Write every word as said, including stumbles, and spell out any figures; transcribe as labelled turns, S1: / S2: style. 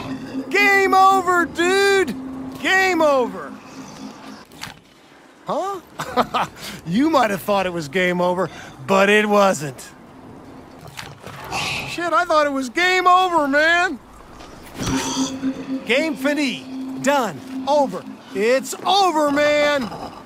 S1: Game over, dude! Game over! Huh? You might have thought it was game over, but it wasn't. Shit, I thought it was game over, man! Game fini. Done. Over. It's over, man!